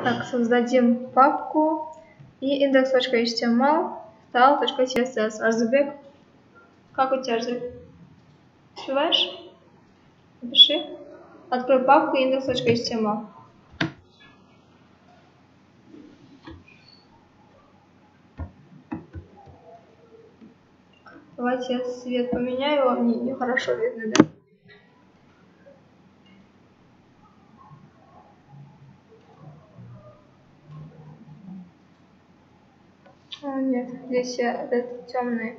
Так, создадим папку и index.html style.css. Арзубек, как у тебя, Арзубек? Успеваешь? Напиши. Открой папку index.html. Давайте я свет поменяю, а мне нехорошо видно, да? О, нет, здесь этот темный.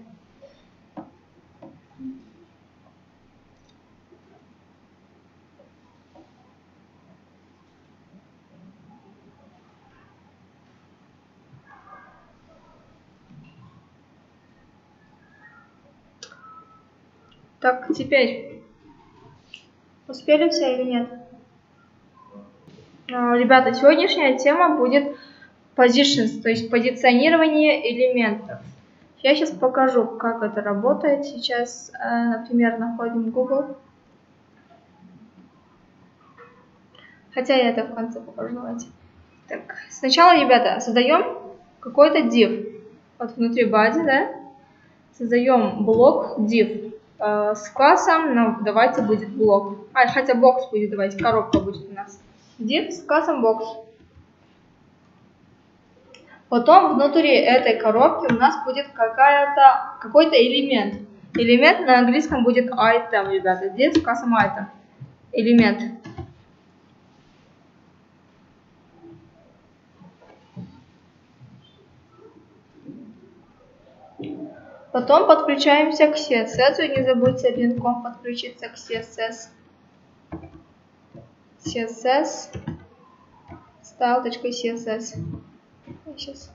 Так, теперь успели все или нет? Ребята, сегодняшняя тема будет positions, то есть позиционирование элементов. Я сейчас покажу, как это работает. Сейчас, например, находим Google. Хотя я это в конце покажу, давайте. Так, сначала, ребята, создаем какой-то div. Вот внутри body, да? Создаем блок div с классом, но давайте будет блок. Хотя бокс будет, давайте, коробка будет у нас. Div с классом box. Потом внутри этой коробки у нас будет какой-то элемент. Элемент на английском будет item, ребята. Div с классом item. Элемент. Потом подключаемся к CSS. Не забудьте линком подключиться к CSS. CSS. Style.css. Сейчас.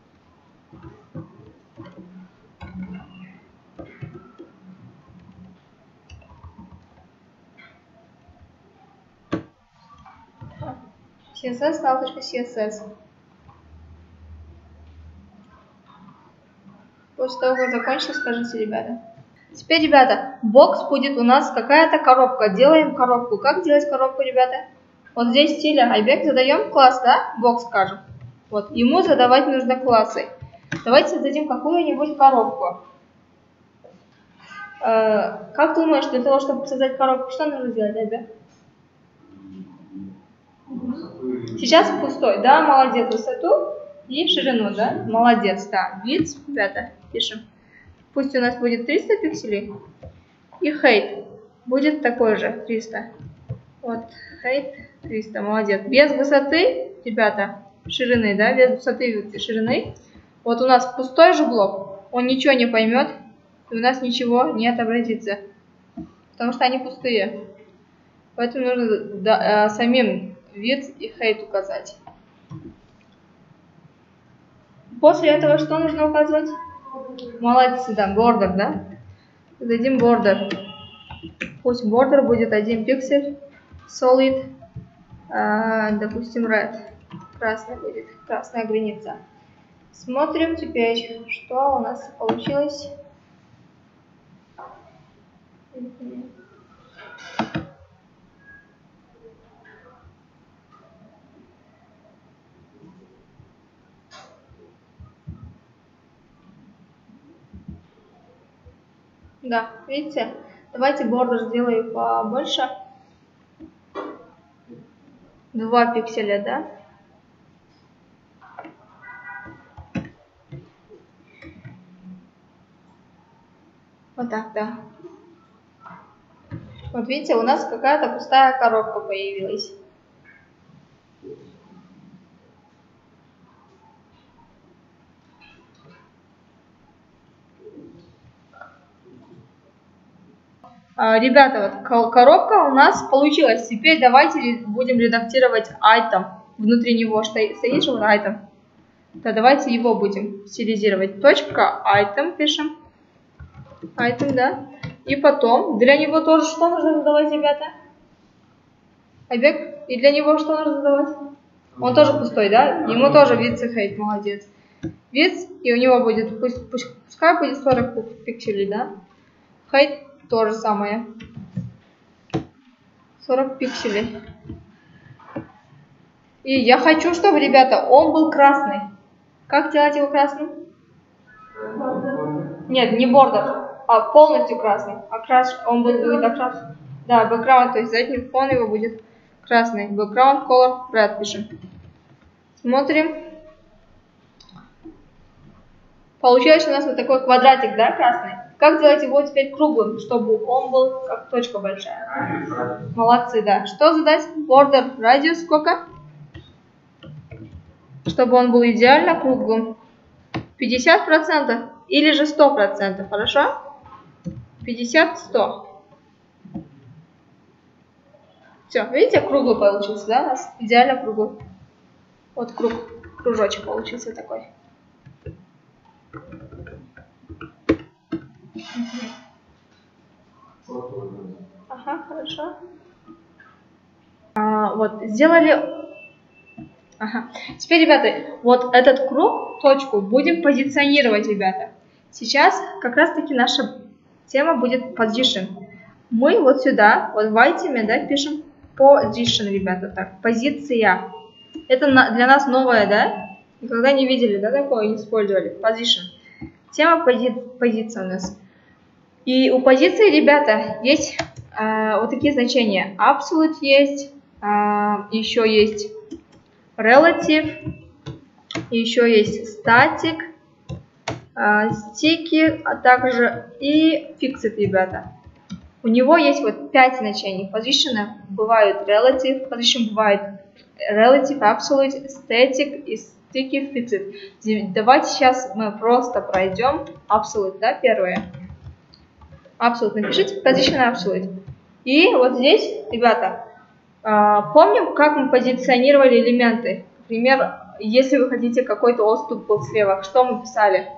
CSS. Style.css. После того, как закончил, скажите, ребята. Теперь, ребята, бокс будет у нас какая-то коробка. Делаем коробку. Как делать коробку, ребята? Вот здесь стиля Айбек задаем класс, да? Бокс скажем. Вот, ему задавать нужно классы. Давайте создадим какую-нибудь коробку. Как думаешь, для того, чтобы создать коробку, что нужно сделать, Айбек? Сейчас пустой, да? Молодец, высоту и ширину, да? Молодец, да. Width, ребята, пишем. Пусть у нас будет 300 пикселей. И height будет такой же, 300. Вот, height 300, молодец. Без высоты, ребята, ширины, да, без высоты и ширины. Вот у нас пустой же блок, он ничего не поймет, и у нас ничего не отобразится. Потому что они пустые. Поэтому нужно самим width и height указать. После этого что нужно указывать? Молодец, да, border, да? Дадим border. Пусть border будет 1 пиксель. Solid, допустим, red. Красная будет, красная граница. Смотрим теперь, что у нас получилось. Да, видите? Давайте border сделаю побольше. 2 пикселя, да? Вот так, да. Вот видите, у нас какая-то пустая коробка появилась. Ребята, вот коробка у нас получилась. Теперь давайте будем редактировать item. Внутри него стоит же item. Да, давайте его будем стилизировать. Точка item пишем. Item, да. И потом для него тоже что нужно задавать, ребята? Айбек, и для него что нужно задавать? Он тоже пустой, да? Ему тоже width и height, молодец. Width, и у него будет, пускай будет 40 пикселей, да? Height то же самое. 40 пикселей. И я хочу, чтобы, ребята, он был красный. Как делать его красным? Нет, не бордер, а полностью красный. Он будет окрашен. Да, background, то есть задний фон его будет красный. Background color red пишем. Смотрим. Получается у нас вот такой квадратик, да, красный. Как делать его теперь круглым, чтобы он был как точка большая? Молодцы, да. Что задать? Border радиус сколько? Чтобы он был идеально круглым. 50% или же 100%, хорошо? 50-100. Все, видите, круглый получился, да, у нас? Идеально круглый. Вот кружочек получился такой. Ага, хорошо. Вот, сделали... Ага. Теперь, ребята, вот этот круг, точку, будем позиционировать, ребята. Сейчас как раз-таки наша тема будет position. Мы вот сюда, вот в айтеме, да, пишем position, ребята, так, позиция. Это для нас новое, да? Никогда не видели, да, такое, не использовали. Position. Тема позиция у нас. И у позиции, ребята, есть вот такие значения. Absolute есть, еще есть relative, еще есть static, sticky, а также и fixed, ребята. У него есть вот 5 значений. Position бывает relative, position бывает relative, absolute, static и sticky, fixed. Давайте сейчас мы просто пройдем absolute, да, первое. Absolute напишите, position absolute. И вот здесь, ребята, помним, как мы позиционировали элементы. Например, если вы хотите какой-то отступ был слева, что мы писали?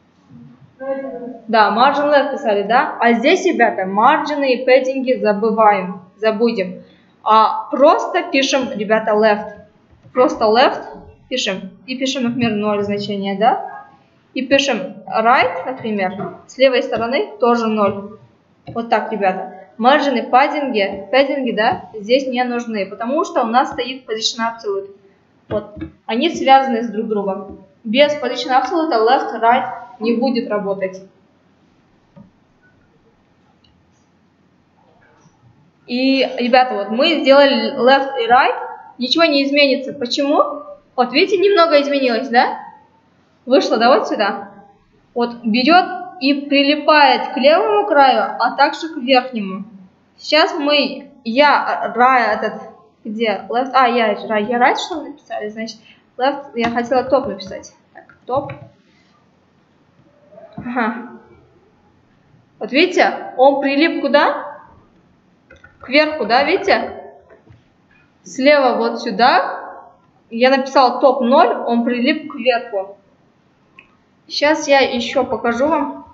Да, margin left писали, да? А здесь, ребята, марджины и пэддинги забудем. Просто пишем, ребята, left. Просто left пишем. И пишем, например, 0 значение, да? И пишем right, например, с левой стороны тоже 0. Вот так, ребята. Маржины, пэддинги, да, здесь не нужны, потому что у нас стоит position absolute. Вот. Они связаны с друг другом. Без position absolute left, right не будет работать. И, ребята, вот мы сделали left и right, ничего не изменится. Почему? Вот видите, немного изменилось, да? Вышло, да, вот сюда. Вот берет и прилипает к левому краю, а также к верхнему. Сейчас я left, я right, что мы написали, значит, left, я хотела топ написать. Так, топ. Ага. Вот видите, он прилип куда? Кверху, да, видите? Слева вот сюда. Я написала топ 0, он прилип кверху. Сейчас я еще покажу вам.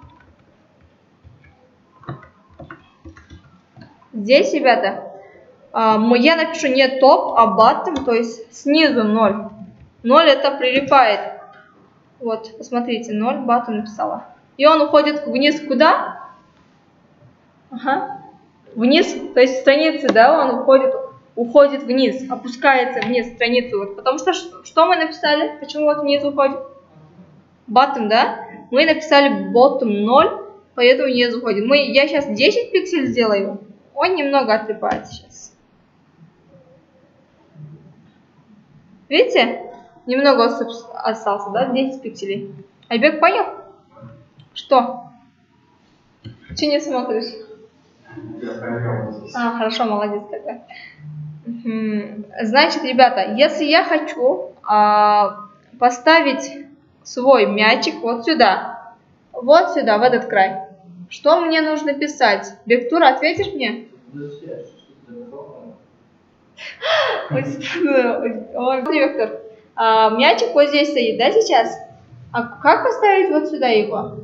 Здесь, ребята, я напишу не топ, а bottom, то есть снизу 0. 0 это прилипает. Вот, посмотрите, 0, bottom написала. И он уходит вниз куда? Ага. Вниз, то есть страницы, да, он уходит вниз, опускается вниз страницу. Вот, потому что мы написали? Почему вот вниз уходит? Bottom, да? Мы написали bottom 0, поэтому вниз уходит. Я сейчас 10 пикселей сделаю. Он немного отлипает сейчас. Видите? Немного остался, да? 10 пикселей. Айбек понял? Что? Че не смотришь? Хорошо, молодец тогда. Значит, ребята, если я хочу поставить свой мячик вот сюда, в этот край, что мне нужно писать? Бектур, ответишь мне? Ой, Бектур, мячик вот здесь стоит, да, сейчас? А как поставить вот сюда его?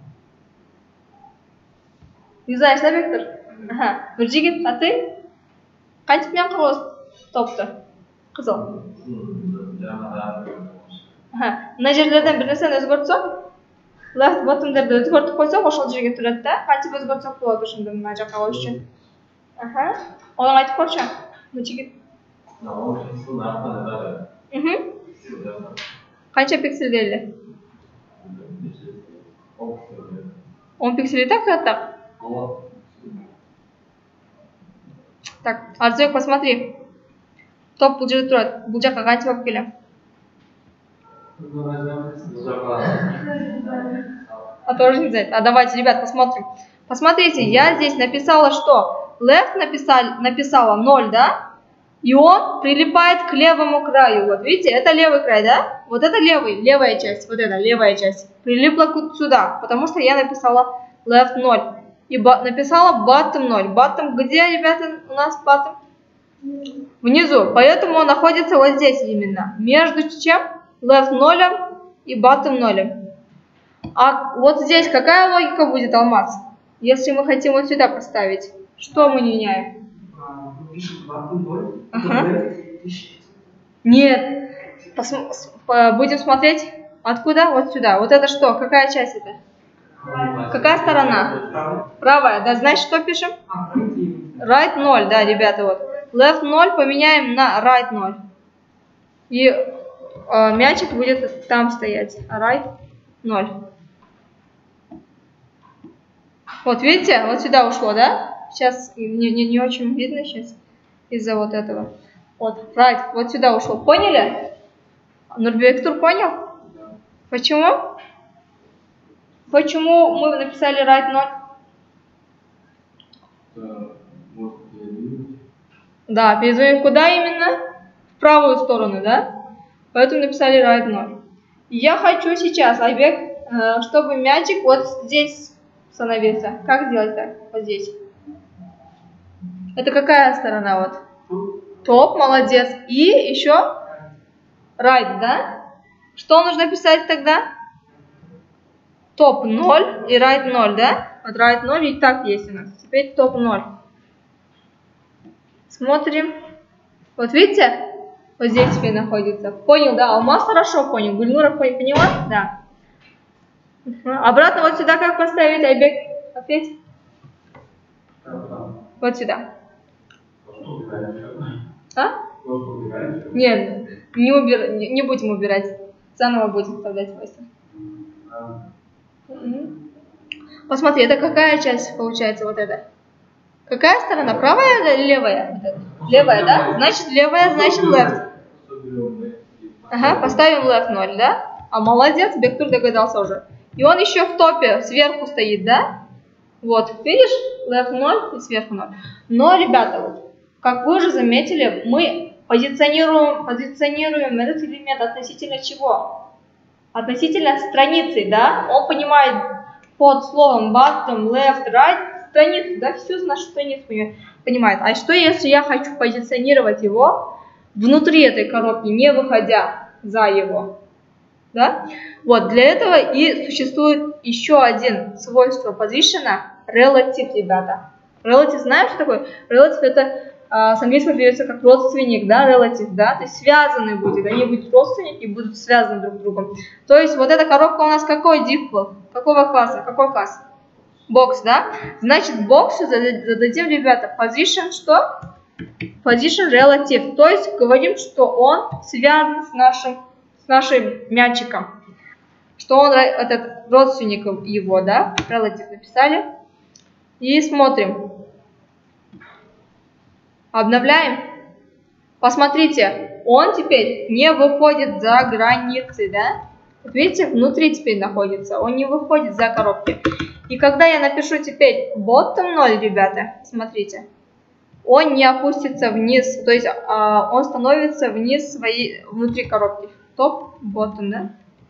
Не знаешь, да, Бектур? Ага. Нуржигит, а ты? Қайтып мен құрғыз топты? Қызыл. Мына жерлерден бір нәрсені өзгертсек, left bottomдарды өзгертіп қойсақ, ошол жерге тұрады да. Қайтып өзгертсек болады ошондо мына жаққа қою үшін. Оны айтып көрші. Нуржигит. Қанша пиксель берілді? 10 пикселей так? Так, Арзбек, посмотри. Топ бұл жерде тұрады. Бұл жаққа қанша болып келе? А тоже не знает. А давайте, ребят, посмотрим. Посмотрите, я здесь написала что? Left написала 0, да? И он прилипает к левому краю. Вот видите, это левый край, да? Вот это левая часть. Вот это левая часть. Прилипла сюда, потому что я написала left 0. И написала bottom 0. Bottom где, ребята, у нас bottom? Внизу. Поэтому он находится вот здесь именно. Между чем? Left 0 и bottom 0. А вот здесь какая логика будет, Алмаз? Если мы хотим вот сюда поставить, что мы меняем? Нет. Будем смотреть откуда? Вот сюда. Вот это что? Какая часть это? Какая сторона? Правая. Да, значит, что пишем? Right 0, да, ребята, вот. Left 0 поменяем на right 0. И мячик будет там стоять. Right 0. Вот видите, вот сюда ушло, да? Сейчас не очень видно сейчас из-за вот этого. Вот, right, вот сюда ушло. Поняли? Нурбектур понял? Почему? Почему мы написали right 0? Да, передвинуть куда именно? В правую сторону, да? Поэтому написали right 0. Я хочу сейчас, Айбек, чтобы мячик вот здесь становился. Как сделать так? Вот здесь. Это какая сторона? Вот. Топ, молодец. И еще right, да? Что нужно писать тогда? Топ 0 и right 0, да? Вот right 0 и так есть у нас. Теперь топ 0. Смотрим. Вот видите? Вот здесь теперь находится. Понял, да? Алмаз хорошо понял. Гульнура поняла? Да. Обратно вот сюда как поставить, Айбек? Ответь. Вот сюда. А? Нет, не будем убирать. Заново будем вставлять свойства. Посмотри, это какая часть получается вот эта? Какая сторона? Правая или левая? Левая, да? Значит левая, значит left. Ага, поставим left 0, да? А молодец, Бектур догадался уже. И он еще в топе сверху стоит, да? Вот, видишь? Left 0 и сверху 0. Но, ребята, вот, как вы уже заметили, мы позиционируем этот элемент относительно чего? Относительно страницы, да? Он понимает под словом bottom, left, right страницу, да? Всю нашу страницу понимает. А что, если я хочу позиционировать его внутри этой коробки, не выходя за его? Да? Вот, для этого и существует еще один свойство position, relative, ребята. Relative, знаешь, что такое? Relative это с английского переводится как родственник, да, relative, да, то есть связаны будут, они будут родственники и будут связаны друг с другом. То есть вот эта коробка у нас какой div был? Какого класса? Какой класс? Бокс, да? Значит, боксу зададим, ребята, position что? Position relative, то есть говорим, что он связан с нашим мячиком, что он этот родственник его, да, relative написали. И смотрим. Обновляем. Посмотрите, он теперь не выходит за границы, да? Вот видите, внутри теперь находится, он не выходит за коробки. И когда я напишу теперь bottom 0, ребята, смотрите, он не опустится вниз, то есть он становится вниз внутри коробки. Топ, bottom, да?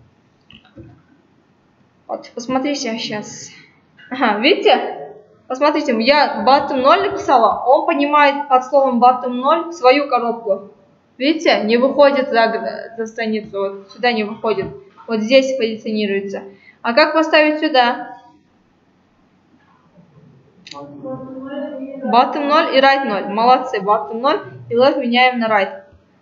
Вот, посмотрите сейчас. Ага, видите? Посмотрите, я bottom 0 написала, он понимает под словом bottom 0 свою коробку. Видите, не выходит за страницу, вот сюда не выходит, вот здесь позиционируется. А как поставить сюда? Bottom 0 и right 0, молодцы, bottom 0 и left меняем на right.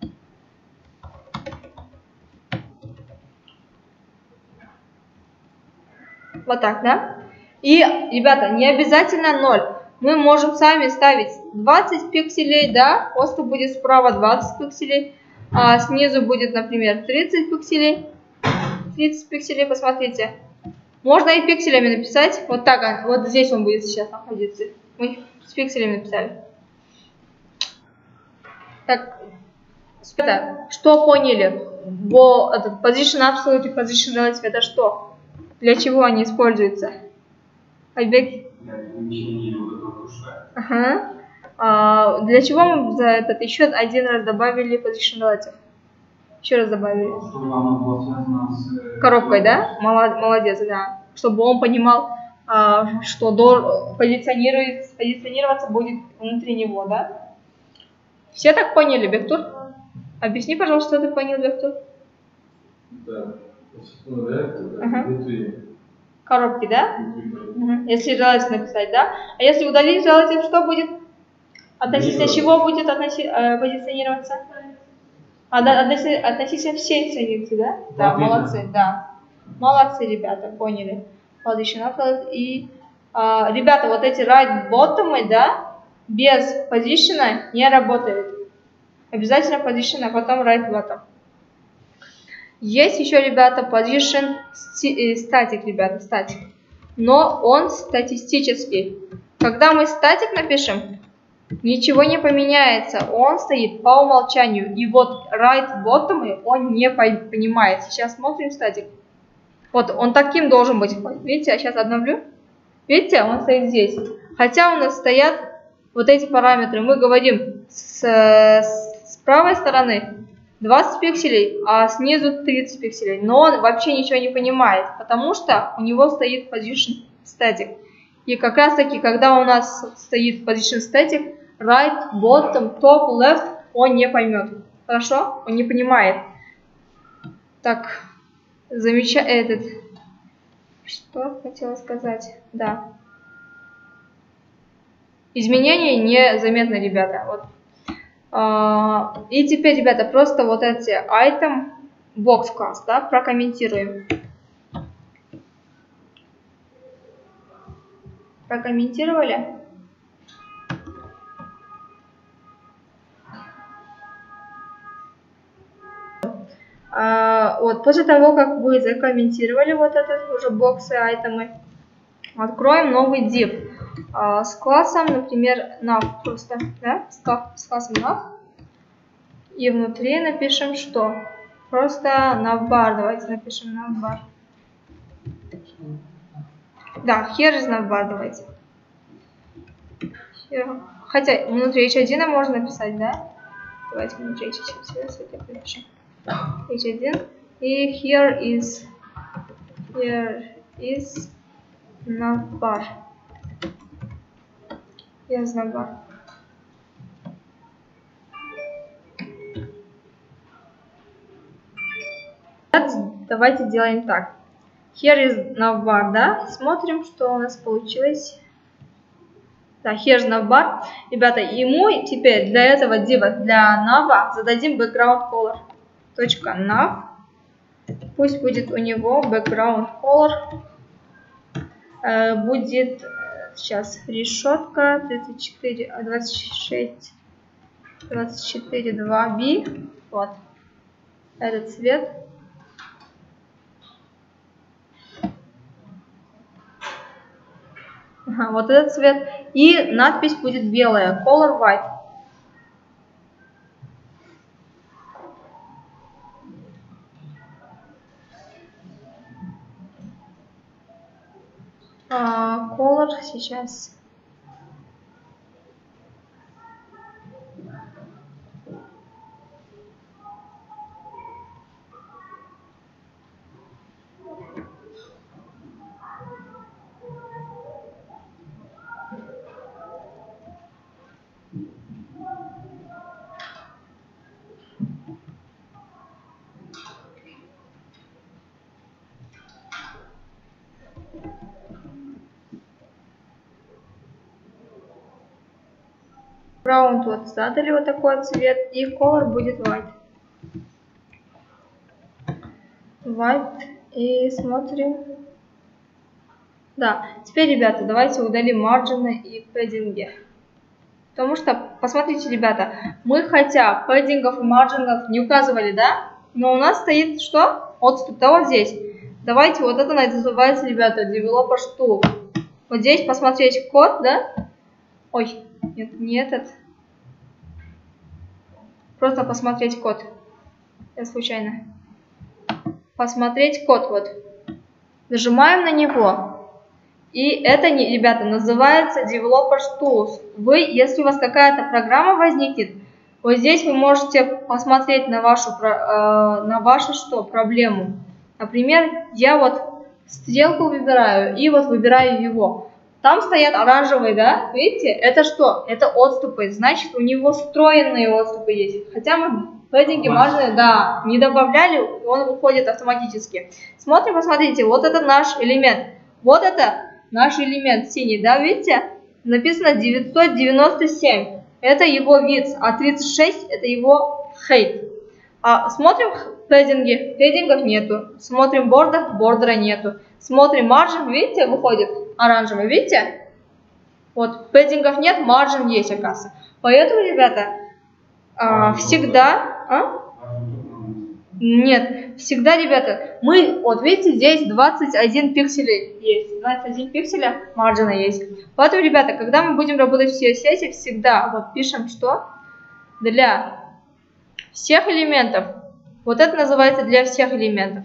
Вот так, да? И, ребята, не обязательно 0. Мы можем сами ставить 20 пикселей, да? Просто будет справа 20 пикселей. А снизу будет, например, 30 пикселей. 30 пикселей, посмотрите. Можно и пикселями написать. Вот так, вот здесь он будет сейчас находиться. Мы с пикселями написали. Так, что поняли? Этот position absolute и position relative это что? Для чего они используются? Айбек? Ага. Для чего мы за этот еще один раз добавили position relative? Еще раз добавили. Чтобы оно было связано с коробкой, да? Молодец, да. Чтобы он понимал, что позиционироваться будет внутри него, да? Все так поняли, Бектур? Объясни, пожалуйста, что ты понял, Бектур? Да. Внутри. Коробки, да? Если relative написать, да? А если удалить relative, что будет? Относительно чего будет позиционироваться? Относительно всей страницы, да? Да, молодцы, да. Молодцы, ребята, поняли. И, ребята, вот эти right bottom, да, без position не работают. Обязательно position, а потом right bottom. Есть еще, ребята, position static, ребята, static. Но он статистический. Когда мы static напишем, ничего не поменяется. Он стоит по умолчанию. И вот right bottom он не понимает. Сейчас смотрим static. Вот он таким должен быть. Видите, я сейчас обновлю. Видите, он стоит здесь. Хотя у нас стоят вот эти параметры. Мы говорим с правой стороны 20 пикселей, а снизу 30 пикселей. Но он вообще ничего не понимает, потому что у него стоит position static. И как раз таки, когда у нас стоит position static, right, bottom, top, left, он не поймет. Хорошо? Он не понимает. Так, что хотела сказать? Да. Изменения незаметны, ребята. Вот. И теперь, ребята, просто вот эти item box class, да, прокомментируем. Прокомментировали? Вот, после того, как вы закомментировали вот этот уже боксы, айтемы, откроем новый div с классом, например, nav просто, да, с классом nav. И внутри напишем что? Просто navbar, давайте напишем navbar. Да, here is navbar, давайте. Here. Хотя внутри h1 можно написать, да? Давайте внутри h1 напишем. h1 и here is navbar. Here is navbar. Давайте делаем так. Here is navbar, да? Смотрим, что у нас получилось. Да, here is navbar. Ребята, ему теперь для этого дива, для nav зададим background color. .nav. Пусть будет у него background color. Будет сейчас решетка 26, 24, 2B. Вот. Этот цвет. Ага, вот этот цвет. И надпись будет белая. Color white. Color сейчас. Ground вот задали вот такой цвет, и color будет white. White. И смотрим. Да, теперь, ребята, давайте удалим марджины и пэддинги. Потому что, посмотрите, ребята, мы хотя пэддингов и марджингов не указывали, да? Но у нас стоит что? Отступ, да, вот здесь. Давайте, вот это называется, ребята, developers tool. Вот здесь посмотреть код, да? Ой, нет, не этот. Просто посмотреть код. Я случайно. Посмотреть код, вот. Нажимаем на него. И это, ребята, называется Developers Tools. Вы, если у вас какая-то программа возникнет, вот здесь вы можете посмотреть на вашу проблему. Например, я вот стрелку выбираю и вот выбираю его. Там стоят оранжевые, да? Видите? Это что? Это отступы. Значит, у него встроенные отступы есть. Хотя мы пэддинги, маржины, да, не добавляли, он выходит автоматически. Смотрим, посмотрите, вот это наш элемент. Вот это наш элемент синий, да, видите? Написано 997. Это его width, а 36 это его height. Смотрим пэддинги, пэддингов нету. Смотрим бордер, бордера нету. Смотрим маржин, видите, выходит оранжевый, видите? Вот, пэддингов нет, маржин есть, оказывается. Поэтому, ребята, всегда... Нет, всегда, ребята, мы, вот видите, здесь 21 пикселей есть, 21 пикселя маржина есть. Поэтому, ребята, когда мы будем работать в CSS, всегда вот пишем, что для всех элементов, вот это называется для всех элементов.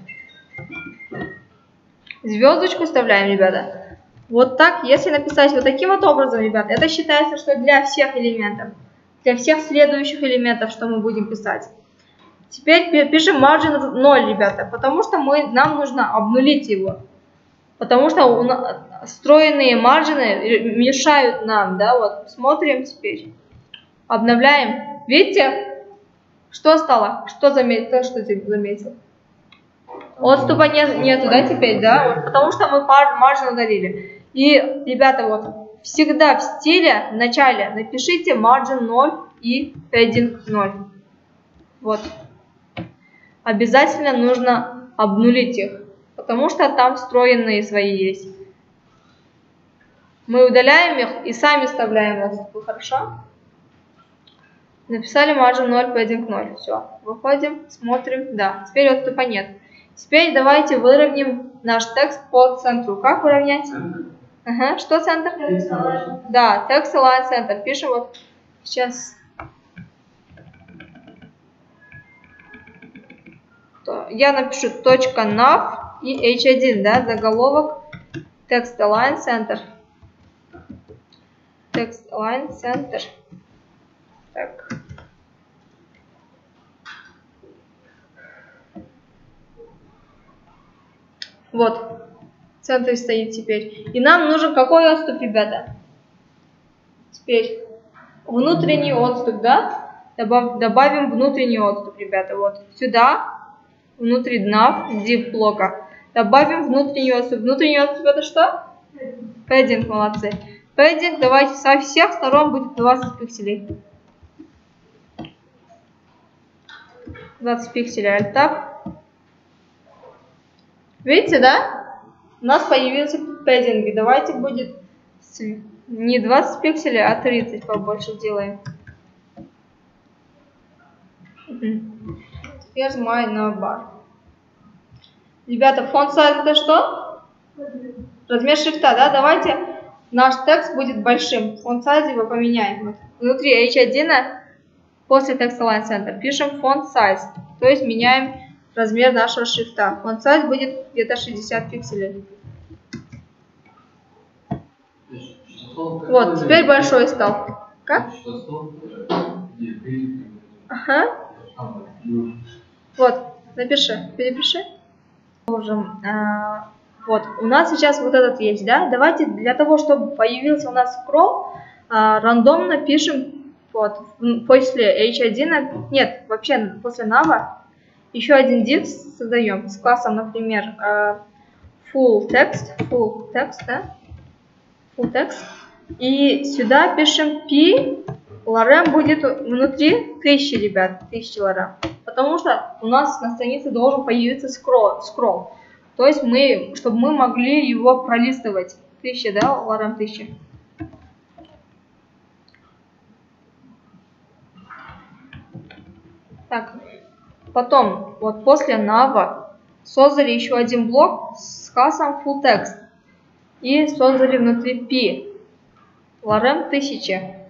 Звездочку вставляем, ребята. Вот так, если написать вот таким вот образом, ребята, это считается, что для всех элементов, для всех следующих элементов, что мы будем писать. Теперь пишем margin 0, ребята, потому что нам нужно обнулить его. Потому что встроенные маржины мешают нам, да, вот, смотрим теперь. Обновляем. Видите, что стало? Что заметил? Что заметил? Отступа нету, да, теперь, да, вот, потому что мы маржин удалили. И, ребята, вот, всегда в стиле в начале напишите margin 0 и padding 0. Вот. Обязательно нужно обнулить их, потому что там встроенные свои есть. Мы удаляем их и сами вставляем отступы, хорошо? Написали margin 0, padding 0. Все, выходим, смотрим, да, теперь отступа нет. Теперь давайте выровняем наш текст по центру. Как выровнять? Ага, что центр? Да, text align center. Пишем вот сейчас. Я напишу .nav и h1, да, заголовок text align center. Text align center. Так. Вот, в центре стоит теперь. И нам нужен какой отступ, ребята? Теперь внутренний отступ, да? Добавим внутренний отступ, ребята. Вот сюда, внутри nav, div блока. Добавим внутренний отступ. Внутренний отступ это что? Пэддинг, молодцы. Пэддинг, давайте со всех сторон будет 20 пикселей. 20 пикселей, Alt-Tab. Видите, да? У нас появился пэддинг. Давайте будет не 20 пикселей, а 30 побольше делаем. Теперь my navbar. Ребята, font size это что? Размер шрифта, да? Давайте наш текст будет большим. Font size его поменяем. Вот. Внутри H1 после text align center пишем font size. То есть меняем размер нашего шрифта. Font size будет где-то 60 пикселей. Вот, теперь большой стал. Как? Ага. Вот, напиши, перепиши. Вот, у нас сейчас вот этот есть, да? Давайте для того, чтобы появился у нас скролл, рандомно пишем вот, после H1, нет, вообще после nav, еще один div создаем с классом, например, full text, да? Full text. И сюда пишем p, lorem будет внутри 1000, ребят, 1000 lorem. Потому что у нас на странице должен появиться скролл. То есть чтобы мы могли его пролистывать. 1000, да, lorem 1000. Так, потом, вот после nav создали еще один блок с классом full text и создали внутри p lorem 1000.